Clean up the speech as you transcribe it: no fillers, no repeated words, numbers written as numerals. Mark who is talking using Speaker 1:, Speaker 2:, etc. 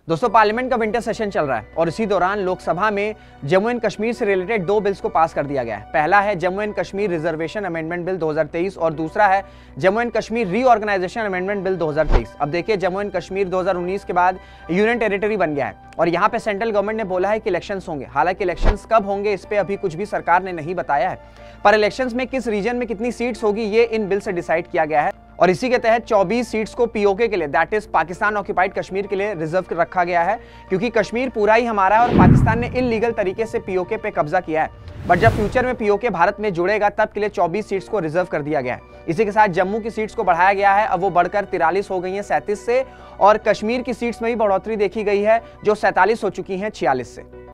Speaker 1: दोस्तों, पार्लियामेंट का winter session चल रहा है और इसी दौरान लोकसभा में जम्मू एंड कश्मीर से रिलेटेड दो बिल्स को पास कर दिया गया है। पहला है Jammu and Kashmir reservation amendment bill 2023 और दूसरा है Jammu and Kashmir reorganisation amendment bill 2023। अब देखिए, जम्मू एंड कश्मीर 2019 के बाद यूनियन टेरिटरी बन गया है और यहाँ पे सेंट्रल गवर्नमेंट ने बोला है कि इलेक्शंस होंगे। हालांकि इलेक्शंस कब होंगे इस पे अभी कुछ भी सरकार ने नहीं बताया है, पर इलेक्शंस में किस रीजन में कितनी सीट्स होगी ये इन बिल से डिसाइड किया गया है और इसी के तहत 24 सीट्स को पीओके के लिए, that is Pakistan occupied Kashmir के लिए रिजर्व रखा गया है, क्योंकि कश्मीर पूरा ही हमारा है और पाकिस्तान ने इल्लीगल तरीके से पीओके पे कब्जा किया है। बट जब फ्यूचर में पीओके भारत में जुड़ेगा तब के लिए 24 सीट्स को रिजर्व कर दिया गया है। इसी के साथ जम्मू की सीट्स को बढ़ाया गया है, अब वो बढ़कर 43 हो गई हैं 37 से, और कश्मीर की सीट्स में भी बढ़ोतरी देखी गई है जो 47 हो चुकी हैं 46 से।